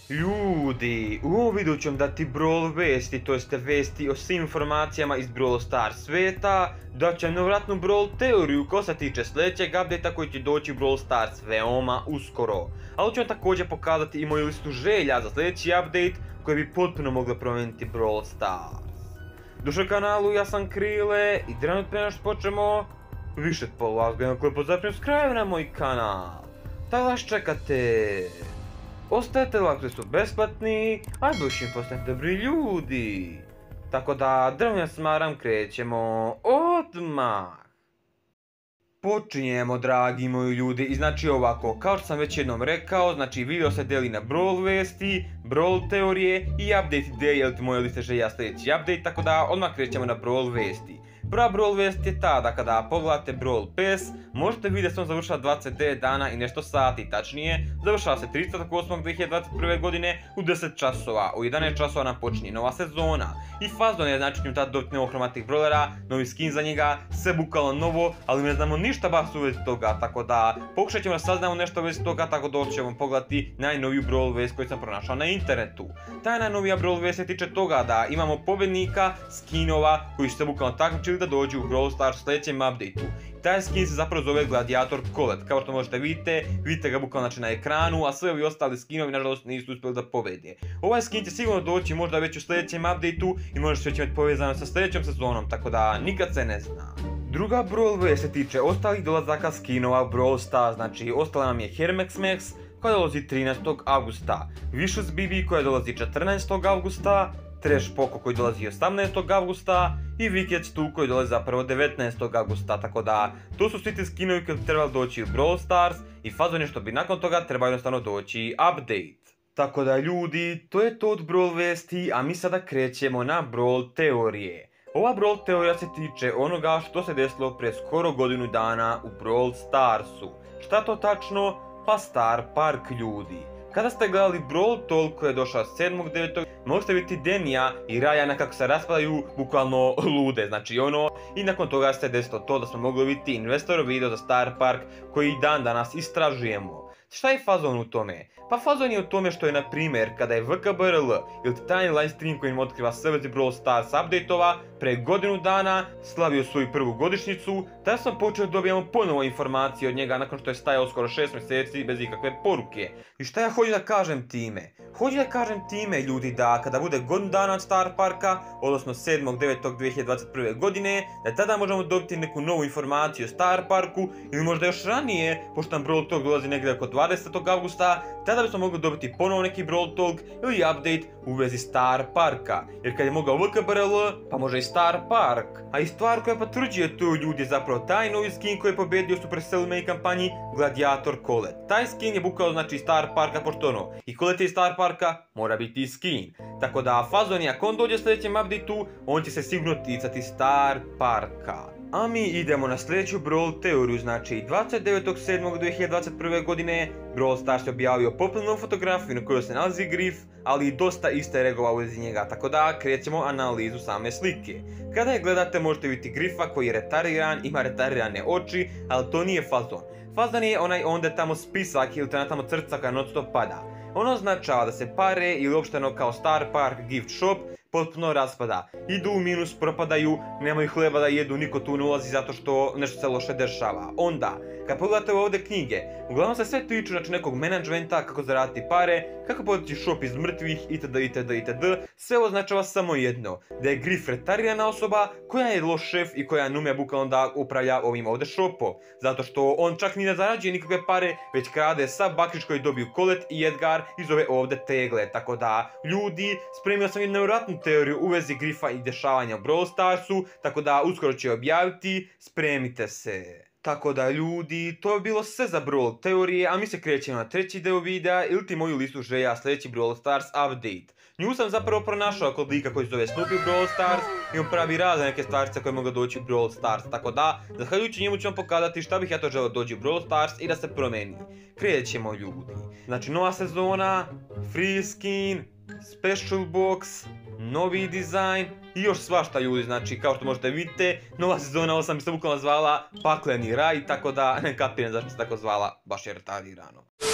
Ljudi, u ovom videu ću vam dati Brawl vesti, to jeste vesti o svim informacijama iz Brawl Stars sveta. Dat ću vam nevjerojatnu Brawl teoriju ko se tiče sljedećeg updata koji će doći u Brawl Stars veoma uskoro. Ali ću vam također pokazati i moju listu želja za sljedeći update koji bi potpuno mogle promijeniti Brawl Stars. Došao kanalu, ja sam Krile i trenutno prije što počnemo, više od pola vas gledam koji pozapnju subscribe na moj kanal. Tako vas čekate. Ostajete lako su besplatni, a dušim postanete dobri ljudi. Tako da, drvnja smaram, krećemo odmah. Počinjemo, dragi moji ljudi, i znači ovako, kao što sam već jednom rekao, znači video se deli na Brawl vesti, Brawl teorije i update ideje, ili ti moje liste želja sljedeći update, tako da odmah krećemo na Brawl vesti. Prva Brawl vest je ta da kada pogledate Brawl Pass, možete vidjeti da se on završava 29 dana i nešto sati, tačnije, završava se 30.8.2021. godine u 10 časova, u 11 časova nam počinje nova sezona. I fazon je znači njim tada dobiti novog chromatic brawlera, novi skin za njega, sve bukvalno novo, ali ne znamo ništa baš u vezi toga, tako da pokušat ćemo da saznamo nešto u vezi toga, tako da ćemo pogledati najnoviju Brawl vest koju sam pronašao na internetu. Ta najnovija Brawl vest se tiče toga da imamo pobjednika skinova koji su se bukvalno takmičili da dođu u Brawl Stars u sljedećem updateu. Taj skin se zapravo zove Gladiator Colette, kao što možete vidite ga bukvalno na ekranu, a sve ovi ostali skinovi nažalost nisu uspjeli da pobede. Ovaj skin će sigurno doći možda već u sljedećem updateu i možda će biti povezano sa sljedećom sezonom, tako da nikad se ne zna. Druga Brawl vest se tiče ostalih dolazaka skinova u Brawl Stars, znači ostala nam je Hermex Max koja dolazi 13. augusta, Vicious BB koja dolazi 14. augusta, Trash Poco koji dolazi 18. augusta i Wicked Stu koji dolazi zapravo 19. augusta, tako da to su svi ti skinovi koji bi trebali doći u Brawl Stars i fazon je što bi nakon toga treba jednostavno doći update. Tako da ljudi, to je to od Brawl vesti, a mi sada krećemo na Brawl teorije. Ova Brawl teorija se tiče onoga što se desilo pre skoro godinu dana u Brawl Starsu. Šta to tačno? Pa Star Park ljudi. Kada ste gledali Brawl Talk koji je došao 7.9. možete vidjeti Denija i Ryana kako se raspadaju bukvalno lude, znači ono, i nakon toga se desilo to da smo mogli vidjeti investor video za Star Park koji dan danas istražujemo. Šta je fazon u tome? Pa fazon je u tome što je na primjer kada je VKBRL ili tajni live stream koji im otkriva sve vezi Brawl Stars update-ova pre godinu dana slavio svoju prvu godišnjicu, tada sam počeo da dobijamo ponovo informacije od njega nakon što je stajao skoro 6 mjeseci bez ikakve poruke. I šta ja hoću da kažem time? Hoću da kažem time ljudi da kada bude godinu dana od Star Parka, odnosno 7.9.2021. godine, da tada možemo dobiti neku novu informaciju o Star Parku ili možda još ranije, pošto nam Brawl Talk dolazi negdje oko 20. augusta, tada bismo mogli dobiti ponovo neki Brawl Talk ili update u vezi Star Parka. Jer kad je mogao VKBRL, pa može i Star Park. A i stvar koja potvrđuje to ljudi je zapravo taj novi skin koji je pobedio u Supercell May kampanji Gladiator Colette. Taj skin je bukvalno znači Star Parka pošto ono, i Colette iz Star Parka mora biti skin. Tako da fazon je ako on dođe u sljedećem updateu, on će se sigurno ticati Star Parka. A mi idemo na sljedeću Brawl teoriju, znači 29.7.2021. godine Brawl Stars je objavio popularnu fotografiju na kojoj se nalazi Grif, ali i dosta easter eggova u vezi njega, tako da krećemo analizu same slike. Kada je gledate možete vidjeti Grifa koji je retariran, ima retarirane oči, ali to nije fazon. Fazon je onaj onda tamo spisak ili tamo crca koja non stop pada. Ono označava da se pare ili uopšteno kao Star Park gift shop potpuno raspada. Idu u minus, propadaju, nemaju hleba da jedu, niko tu ne ulazi zato što nešto se loše dešava. Onda, kad pogledate ovdje knjige, uglavnom se sve tiču znači nekog menadžmenta, kako zaraditi pare, kako podići shop iz mrtvih, itd. Sve označava samo jedno, da je Grif retarirana osoba koja je loš šef i koja nume bukvalno da upravlja ovim ovdje shopom. Zato što on čak ni ne zarađuje nikakve pare, već krade sav bakšiš koji dobiju Colette i Edgar iz ove ovdje tegle. Tako da, ljudi, spremio sam jednu nevjerojatnu teoriju u vezi Grifa i dešavanja u Brawl Starsu, tako da uskoro ću je objaviti, spremite se. Tako da ljudi, to je bilo sve za Brawl teorije, a mi se krećemo na treći deo videa ili ti moju listu želja sljedeći Brawl Stars update. Nju sam zapravo pronašao kod lika koji se zove Snoopy u Brawl Stars i on pravi razne neke stvarce koje mogu doći u Brawl Stars, tako da, zahvaljujući njemu ću vam pokazati šta bih ja to želeo doći u Brawl Stars i da se promeni. Krećemo ljudi. Znači nova sezona, free skin, special box, novi dizajn i još svašta ljudi, znači kao što možete vidite, nova sezona 8 bi se bukvalno zvala Pakleni raj, tako da ne kapiram zašto se tako zvala, baš je retarirano.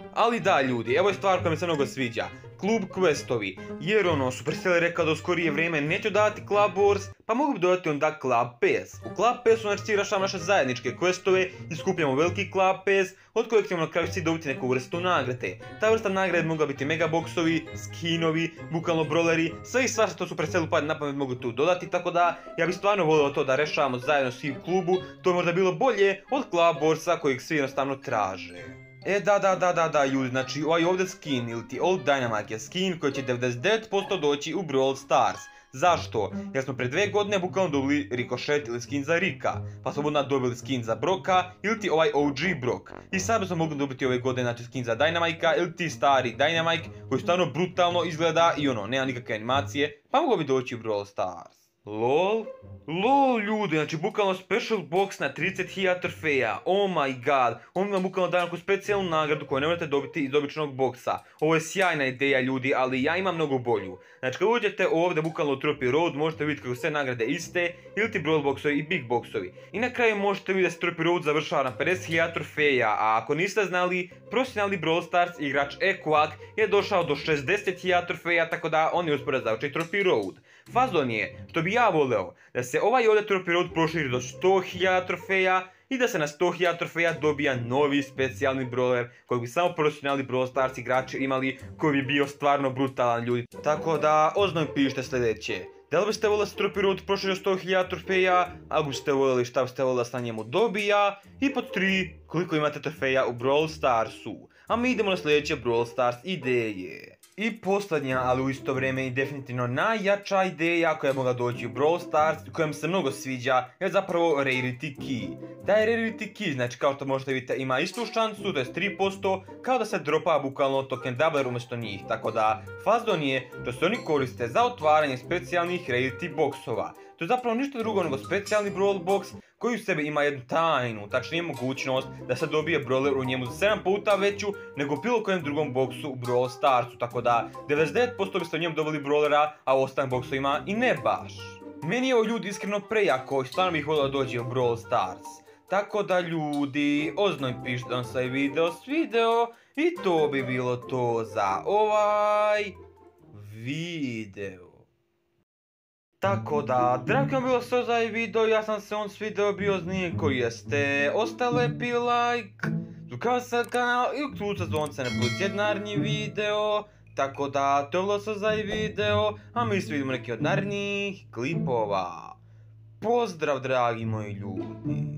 Ali da ljudi, evo je stvar koja mi se mnogo sviđa. Klub Questovi, jer Supercell je rekao da u skorije vrijeme neće dodati Club Wars, pa mogu bi dodati onda Club Pass. U Club Passu znači rješavamo naše zajedničke questove i skupljamo veliki Club Pass, od kojeg ćemo na kraju svi dobiti neku vrstu nagrade. Ta vrsta nagrade mogla biti megaboksovi, skinovi, bukvalno brawleri, sve i svašta što Supercellu padne na pamet mogu tu dodati, tako da ja bih stvarno volio to da rješavamo zajedno svi u klubu, to je možda bilo bolje od Club Warsa kojeg svi jednostavno traže. Da, ljudi, znači ovaj ovdje skin ili ti Old Dynamite je skin koji će 99% doći u Brawl Stars. Zašto? Jer smo pred 2 godine bukvalno dobili Ricochet ili skin za Rika, pa smo onda dobili skin za Broka ili ti ovaj OG Brock. I sad smo mogli dobiti ove godine znači skin za Dynamite ili ti stari Dynamite koji stvarno brutalno izgleda i nema nikakve animacije, pa mogu bi doći u Brawl Stars. LOL ljudi, znači bukvalno special box na 30.000 trofeja, oh my god, on ima bukvalno daje neku specijalnu nagradu koju ne možete dobiti iz običnog boksa. Ovo je sjajna ideja ljudi, ali ja imam mnogo bolju. Znači kad uđete ovdje bukvalno u Trophy Road možete vidjeti kako sve nagrade iste, ili ti Brawl boxovi i Big boxovi. I na kraju možete vidjeti da se Trophy Road završava na 50.000 trofeja, a ako niste znali, profesionalni Brawl Stars igrač Equak je došao do 60.000 trofeja, tako da on je uspio da završi Trophy Road. Fazon je, što bi ja voleo, da se ovaj ovdje Trophy Road proširi do 100.000 trofeja i da se na 100.000 trofeja dobija novi specijalni brawler koji bi samo profesionalni Brawl Stars igrači imali, koji bi bio stvarno brutalan ljudi. Tako da, ozbiljno pišite sljedeće. Da li biste voljeli da se Trophy Road proširi do 100.000 trofeja, ako biste voljeli šta biste voljeli da se na njemu dobija, i pod 3, koliko imate trofeja u Brawl Starsu. A mi idemo na sljedeće Brawl Stars ideje. I posljednja, ali u isto vrijeme i definitivno najjača ideja koja je mogla doći u Brawl Stars, koja mi se mnogo sviđa, je zapravo Rarity Key. Taj Rarity Key, znači kao što možete vidjeti, ima istu šansu, to je 3%, kao da se dropa bukvalno token doubler umjesto njih, tako da fazon je što se oni koriste za otvaranje specijalnih Rarity boxova. To je zapravo ništa drugo nego specijalni Brawl box koji u sebi ima jednu tajnu, tačnije mogućnost da se dobije brawler u njemu za 7 puta veću nego bilo kojem drugom boksu u Brawl Starsu, tako da 99% biste u njemu dobili brawlera, a u ostalim boksovima i ne baš. Meni je ovo ljudi iskreno prejako i stvarno bih volio da dođe u Brawl Stars. Tako da ljudi, ozbiljno pišite vam se video svideo i to bi bilo to za ovaj video. Tako da, drago vam bilo sve za ovaj video, ja sam se on svideo bio znije koji jeste, ostavite lepi like, subscribe se na kanal i uključite zvonce ne bude naredni video, tako da, to je bilo sve za ovaj video, a mi se vidimo neki od narednih klipova. Pozdrav dragi moji ljudi.